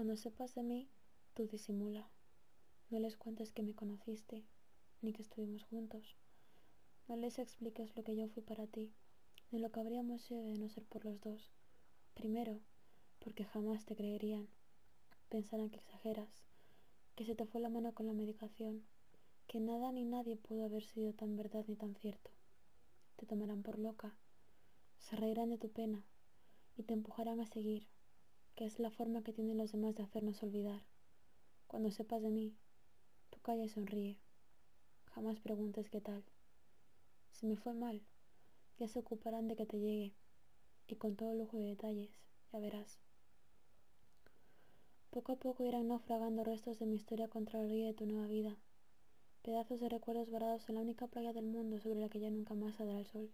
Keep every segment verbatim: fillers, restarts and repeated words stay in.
Cuando sepas de mí, tú disimula. No les cuentes que me conociste, ni que estuvimos juntos. No les expliques lo que yo fui para ti, ni lo que habríamos sido de no ser por los dos. Primero, porque jamás te creerían. Pensarán que exageras, que se te fue la mano con la medicación, que nada ni nadie pudo haber sido tan verdad ni tan cierto. Te tomarán por loca, se reirán de tu pena y te empujarán a seguir, que es la forma que tienen los demás de hacernos olvidar. Cuando sepas de mí, tú calla y sonríe. Jamás preguntes qué tal. Si me fue mal, ya se ocuparán de que te llegue, y con todo lujo de detalles, ya verás. Poco a poco irán naufragando restos de mi historia contra la orilla de tu nueva vida, pedazos de recuerdos varados en la única playa del mundo sobre la que ya nunca más saldrá el sol.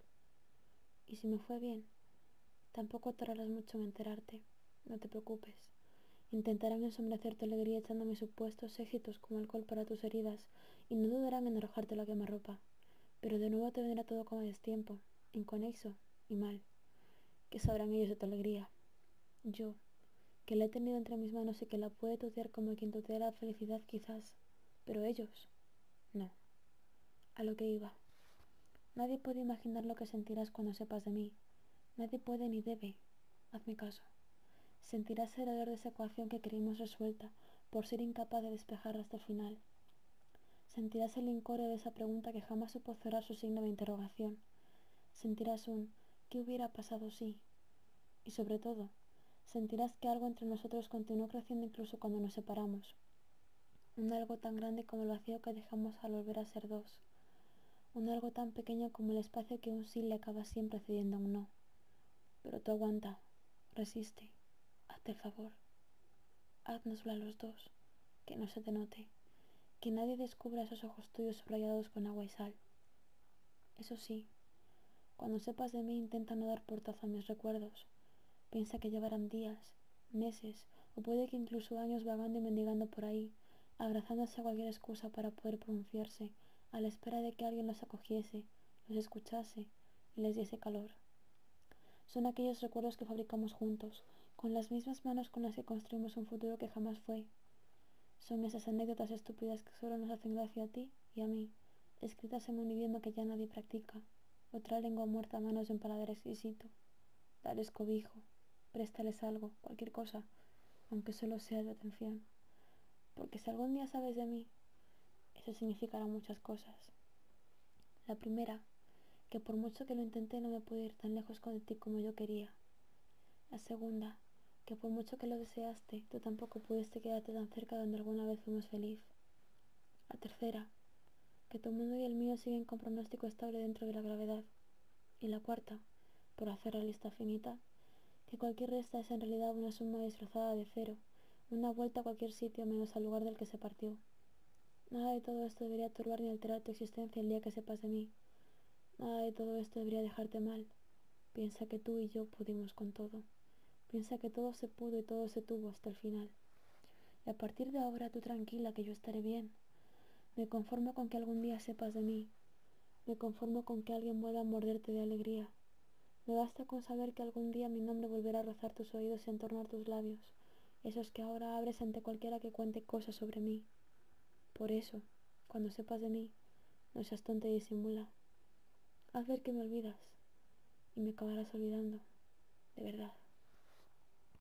Y si me fue bien, tampoco tardarás mucho en enterarte, no te preocupes. Intentarán ensombrecer tu alegría echando mis supuestos éxitos como alcohol para tus heridas, y no dudarán en arrojarte la quemarropa, pero de nuevo te vendrá todo como a destiempo, inconexo y mal. ¿Qué sabrán ellos de tu alegría? Yo, que la he tenido entre mis manos y que la puede tutear como quien tutea la felicidad quizás, pero ellos, no. A lo que iba. Nadie puede imaginar lo que sentirás cuando sepas de mí. Nadie puede ni debe. Hazme caso. Sentirás el dolor de esa ecuación que creímos resuelta por ser incapaz de despejarla hasta el final. Sentirás el incordio de esa pregunta que jamás supo cerrar su signo de interrogación. Sentirás un ¿qué hubiera pasado si? Y sobre todo, sentirás que algo entre nosotros continuó creciendo incluso cuando nos separamos. Un algo tan grande como el vacío que dejamos al volver a ser dos. Un algo tan pequeño como el espacio que un sí le acaba siempre cediendo a un no. Pero tú aguanta, resiste, hazte el favor. Háznoslo a los dos, que no se te note, que nadie descubra esos ojos tuyos subrayados con agua y sal. Eso sí, cuando sepas de mí intenta no dar portazo a mis recuerdos. Piensa que llevarán días, meses, o puede que incluso años vagando y mendigando por ahí, abrazándose a cualquier excusa para poder pronunciarse, a la espera de que alguien los acogiese, los escuchase y les diese calor. Son aquellos recuerdos que fabricamos juntos, con las mismas manos con las que construimos un futuro que jamás fue. Son esas anécdotas estúpidas que solo nos hacen gracia a ti y a mí, escritas en un idioma que ya nadie practica, otra lengua muerta a manos de un paladar exquisito. Dales cobijo, préstales algo, cualquier cosa, aunque solo sea de atención. Porque si algún día sabes de mí, eso significará muchas cosas. La primera, que por mucho que lo intenté no me pude ir tan lejos de ti como yo quería. La segunda, que por mucho que lo deseaste, tú tampoco pudiste quedarte tan cerca donde alguna vez fuimos feliz. La tercera, que tu mundo y el mío siguen con pronóstico estable dentro de la gravedad. Y la cuarta, por hacer la lista finita, que cualquier resta es en realidad una suma disfrazada de cero, una vuelta a cualquier sitio menos al lugar del que se partió. Nada de todo esto debería turbar ni alterar tu existencia el día que sepas de mí. Nada de todo esto debería dejarte mal. Piensa que tú y yo pudimos con todo. Piensa que todo se pudo y todo se tuvo hasta el final. Y a partir de ahora tú tranquila que yo estaré bien. Me conformo con que algún día sepas de mí. Me conformo con que alguien vuelva a morderte de alegría. Me basta con saber que algún día mi nombre volverá a rozar tus oídos y a entornar tus labios, esos que ahora abres ante cualquiera que cuente cosas sobre mí. Por eso, cuando sepas de mí, no seas tonta y disimula. Haz ver que me olvidas, y me acabarás olvidando, de verdad.